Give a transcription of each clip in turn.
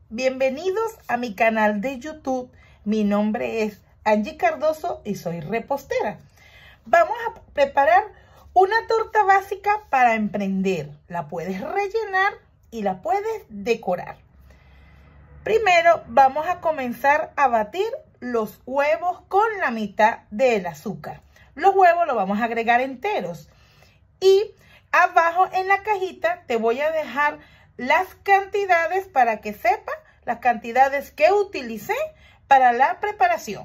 Bienvenidos a mi canal de YouTube. Mi nombre es Angie Cardoso y soy repostera. Vamos a preparar una torta básica para emprender. La puedes rellenar y la puedes decorar. Primero vamos a comenzar a batir los huevos con la mitad del azúcar. Los huevos los vamos a agregar enteros. Y abajo en la cajita te voy a dejar las cantidades para que sepas las cantidades que utilicé para la preparación.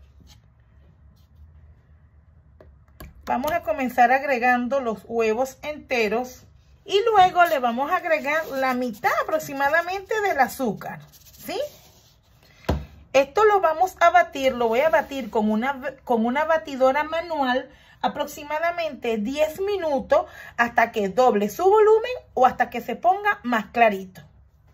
Vamos a comenzar agregando los huevos enteros y luego le vamos a agregar la mitad aproximadamente del azúcar, ¿sí? Esto lo vamos a batir, lo voy a batir con una batidora manual aproximadamente 10 minutos hasta que doble su volumen o hasta que se ponga más clarito.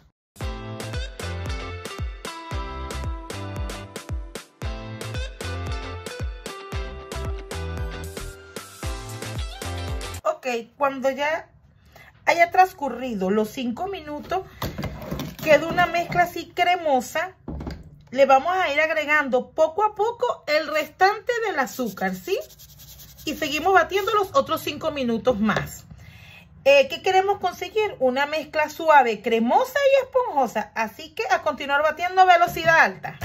Ok, cuando ya haya transcurrido los 5 minutos, queda una mezcla así cremosa. Le vamos a ir agregando poco a poco el restante del azúcar, ¿sí? Y seguimos batiendo los otros 5 minutos más. ¿Qué queremos conseguir? Una mezcla suave, cremosa y esponjosa. Así que a continuar batiendo a velocidad alta.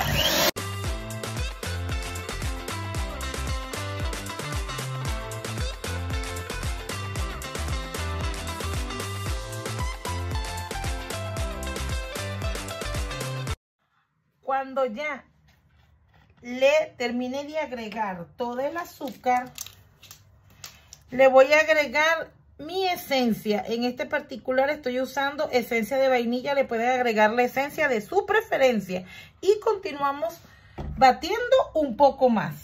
Cuando ya le termine de agregar todo el azúcar, le voy a agregar mi esencia. En este particular estoy usando esencia de vainilla. Le pueden agregar la esencia de su preferencia. Y continuamos batiendo un poco más.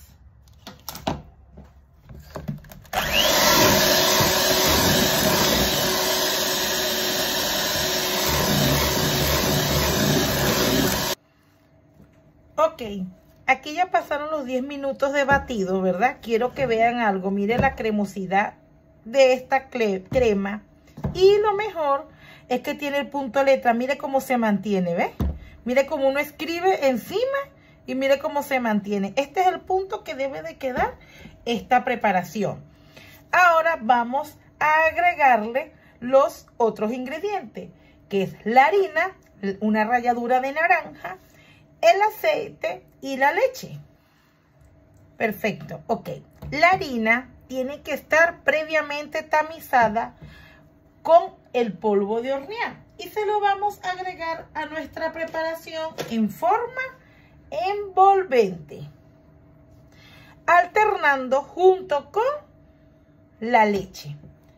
Ok, aquí ya pasaron los 10 minutos de batido, ¿verdad? Quiero que vean algo. Miren la cremosidad de esta crema. Y lo mejor es que tiene el punto letra. Mire cómo se mantiene, ¿ves? Mire cómo uno escribe encima y mire cómo se mantiene. Este es el punto que debe de quedar esta preparación. Ahora vamos a agregarle los otros ingredientes, que es la harina, una ralladura de naranja, el aceite y la leche. Perfecto, ok. La harina tiene que estar previamente tamizada con el polvo de hornear. Y se lo vamos a agregar a nuestra preparación en forma envolvente, alternando junto con la leche.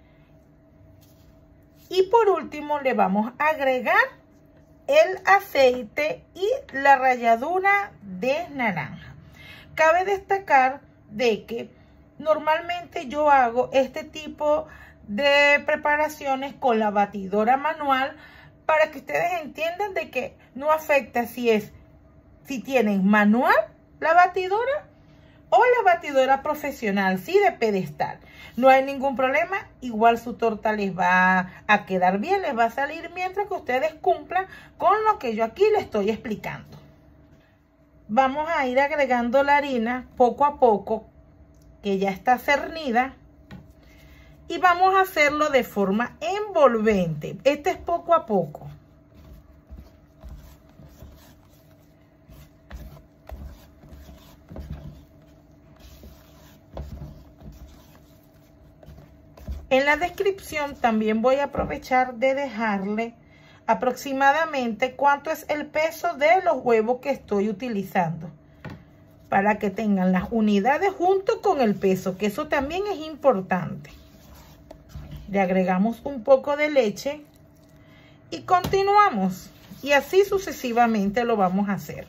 Y por último le vamos a agregar el aceite y la ralladura de naranja. Cabe destacar de que normalmente yo hago este tipo de preparaciones con la batidora manual para que ustedes entiendan de que no afecta si tienen manual la batidora o la batidora profesional, sí, de pedestal. No hay ningún problema, igual su torta les va a quedar bien, les va a salir mientras que ustedes cumplan con lo que yo aquí les estoy explicando. Vamos a ir agregando la harina poco a poco, que ya está cernida. Y vamos a hacerlo de forma envolvente. Este es poco a poco. En la descripción también voy a aprovechar de dejarle aproximadamente cuánto es el peso de los huevos que estoy utilizando, para que tengan las unidades junto con el peso, que eso también es importante. Le agregamos un poco de leche y continuamos. Y así sucesivamente lo vamos a hacer.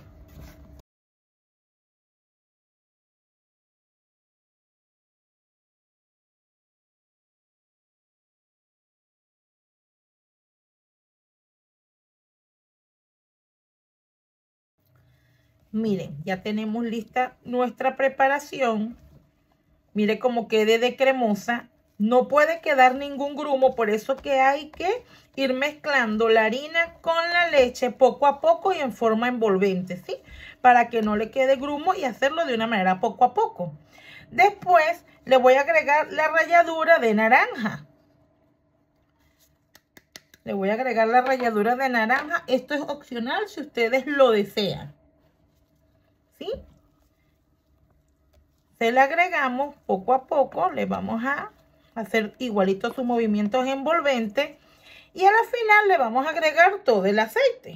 Miren, ya tenemos lista nuestra preparación. Mire cómo quede de cremosa. No puede quedar ningún grumo, por eso que hay que ir mezclando la harina con la leche poco a poco y en forma envolvente, ¿sí? Para que no le quede grumo y hacerlo de una manera poco a poco. Después le voy a agregar la ralladura de naranja. Le voy a agregar la ralladura de naranja. Esto es opcional si ustedes lo desean, ¿sí? Se le agregamos poco a poco. Le vamos a hacer igualito sus movimientos envolventes. Y a la final le vamos a agregar todo el aceite.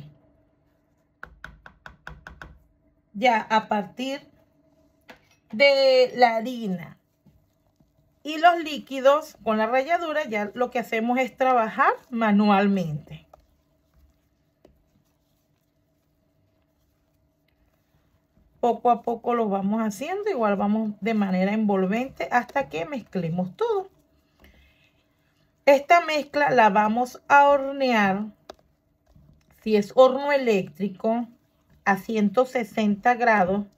Ya a partir de la harina y los líquidos con la ralladura, ya lo que hacemos es trabajar manualmente. Poco a poco lo vamos haciendo, igual vamos de manera envolvente hasta que mezclemos todo. Esta mezcla la vamos a hornear, si es horno eléctrico, a 160 grados.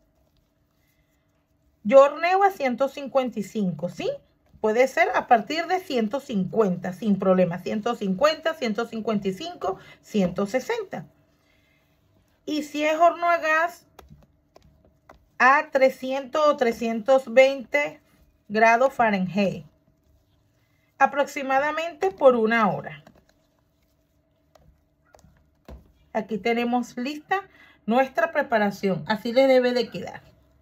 Yo horneo a 155, ¿sí? Puede ser a partir de 150, sin problema. 150, 155, 160. Y si es horno a gas, a 300 o 320 grados Fahrenheit. Aproximadamente por 1 hora. Aquí tenemos lista nuestra preparación. Así le debe de quedar.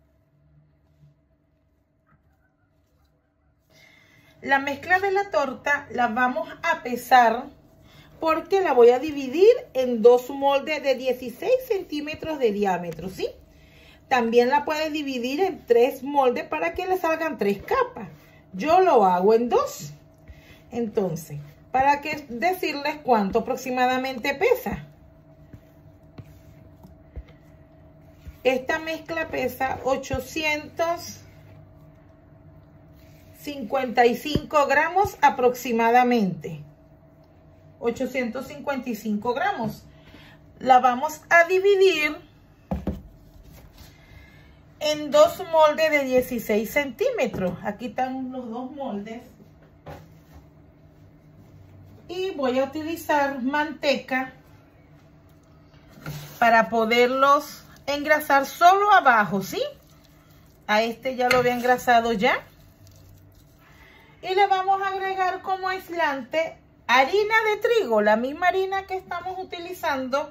La mezcla de la torta la vamos a pesar porque la voy a dividir en 2 moldes de 16 centímetros de diámetro, ¿sí? También la puede dividir en 3 moldes para que le salgan 3 capas. Yo lo hago en 2. Entonces, para que decirles cuánto aproximadamente pesa. Esta mezcla pesa 855 gramos aproximadamente. 855 gramos. La vamos a dividir en 2 moldes de 16 centímetros. Aquí están los 2 moldes. Y voy a utilizar manteca para poderlos engrasar solo abajo, ¿sí? A este ya lo había engrasado ya. Y le vamos a agregar como aislante harina de trigo, la misma harina que estamos utilizando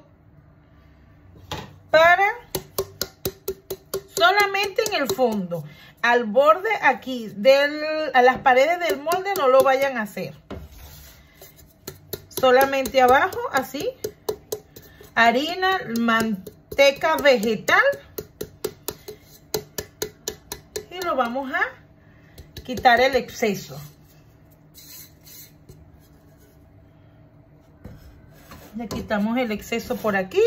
para solamente en el fondo. Al borde aquí, a las paredes del molde no lo vayan a hacer. Solamente abajo, así. Harina, manteca vegetal. Y lo vamos a quitar el exceso. Le quitamos el exceso por aquí.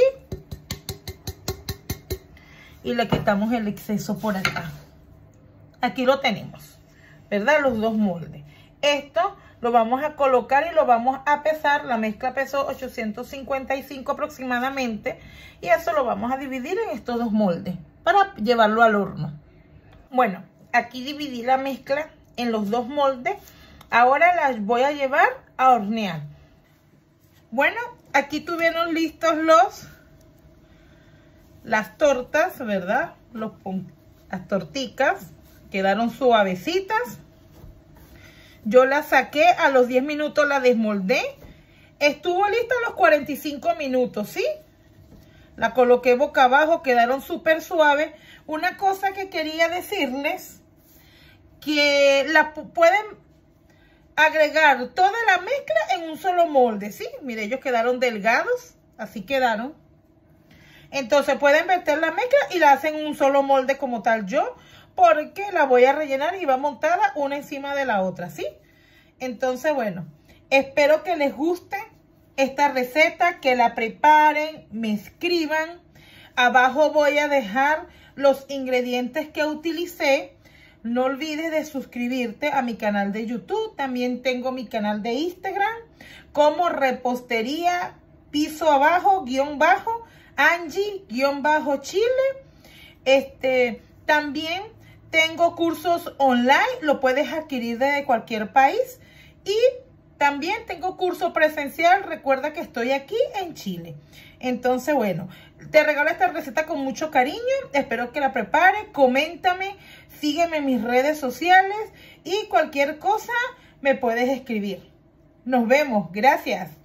Y le quitamos el exceso por acá. Aquí lo tenemos, ¿verdad? Los 2 moldes. Esto lo vamos a colocar y lo vamos a pesar. La mezcla pesó 855 aproximadamente. Y eso lo vamos a dividir en estos 2 moldes para llevarlo al horno. Bueno, aquí dividí la mezcla en los 2 moldes. Ahora las voy a llevar a hornear. Bueno, aquí tuvieron listos las tortas, ¿verdad? Las torticas quedaron suavecitas. Yo la saqué a los 10 minutos, la desmoldé. Estuvo lista a los 45 minutos, ¿sí? La coloqué boca abajo, quedaron súper suaves. Una cosa que quería decirles, que la pueden agregar toda la mezcla en un solo molde, ¿sí? Mire, ellos quedaron delgados, así quedaron. Entonces pueden meter la mezcla y la hacen en un solo molde como tal yo, porque la voy a rellenar y va montada una encima de la otra, ¿sí? Entonces, bueno, espero que les guste esta receta, que la preparen, me escriban. Abajo voy a dejar los ingredientes que utilicé. No olvides de suscribirte a mi canal de YouTube. También tengo mi canal de Instagram como repostería piso abajo _ Angie _ Chile. También Tengo cursos online, lo puedes adquirir desde cualquier país. Y también tengo curso presencial, recuerda que estoy aquí en Chile. Entonces, bueno, te regalo esta receta con mucho cariño. Espero que la prepares, coméntame, sígueme en mis redes sociales y cualquier cosa me puedes escribir. Nos vemos, gracias.